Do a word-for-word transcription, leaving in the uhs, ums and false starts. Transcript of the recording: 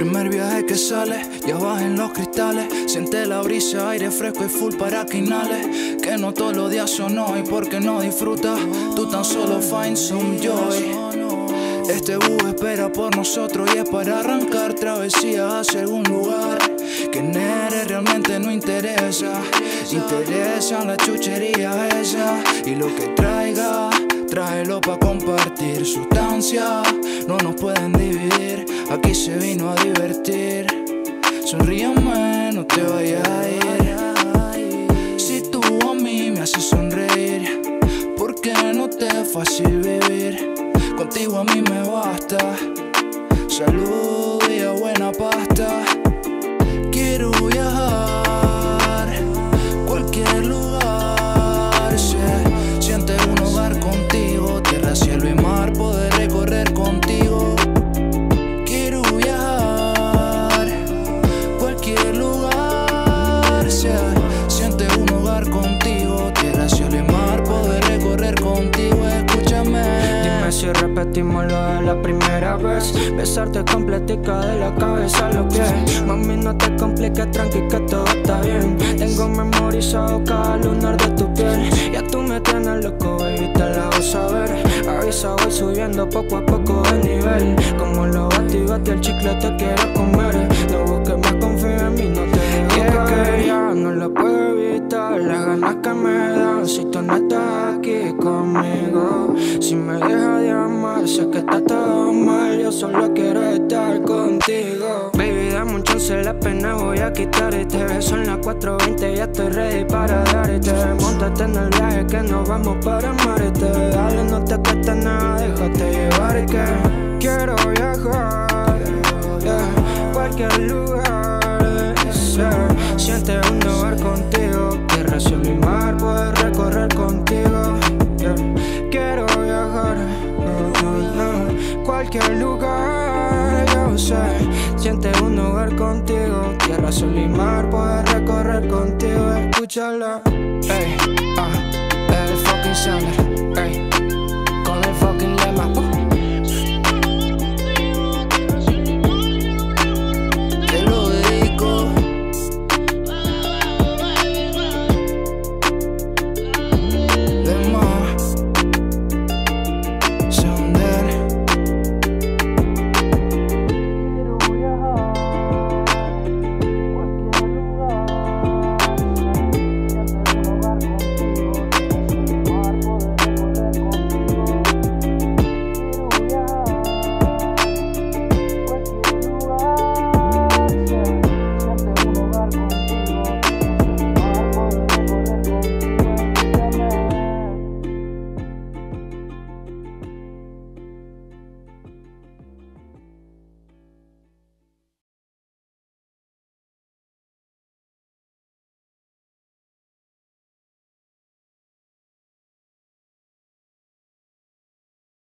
Primer viaje que sale, ya bajen los cristales. Siente la brisa, aire fresco y full para que inhales. Que no todos los días son hoy porque no disfrutas. Tú tan solo find some joy. Este bus espera por nosotros y es para arrancar travesía hacia algún lugar que en eres realmente no interesa. Interesan la chuchería esa y lo que traiga, tráelo pa' compartir. Sustancia, no nos pueden dividir, aquí se vino a divertir. Sonríeme, no te vayas a ir. Si tú a mí me haces sonreír, porque no te es fácil vivir. Contigo a mí me basta. Salud y a buena pasta. Quiero viajar cualquier lugar. Se siente un hogar contigo. Tierra, cielo y mar, poder recorrer contigo. Quiero viajar cualquier lugar. Se siente un hogar contigo. Tierra, cielo y mar, poder recorrer contigo. Escúchame. Si repetimos lo de la primera vez, besarte completica de la cabeza a los pies. Mami, no te compliques, tranqui que todo está bien. Tengo memorizado cada lunar de tu piel. Ya tú me tienes loco, baby, te la hago saber. Avisa, voy subiendo poco a poco de nivel. Como lo bati, bati el chicle, te quiero comer. No busques más, confía en mí, no te dejo yeah, caer. Que ya no lo puedo evitar, las ganas que me dan si tú no estás aquí conmigo. Si me dejas de amar, sé que está todo mal, yo solo quiero estar contigo. Baby, dame un chance, la pena voy a quitarte. Son las cuatro veinte, ya estoy ready para darte. Móntate en el viaje que nos vamos para Marte. Dale, no te cuesta nada, déjate llevar que quiero viajar, yeah, cualquier lugar, yeah. Siente un hogar contigo, tierra, cielo y mar, poder recorrer contigo, yeah. Quiero viajar cualquier lugar, yo sé. Siente un hogar contigo, tierra, sol y mar, poder recorrer contigo. Escúchala, ey, ah, el fucking Sander, ey.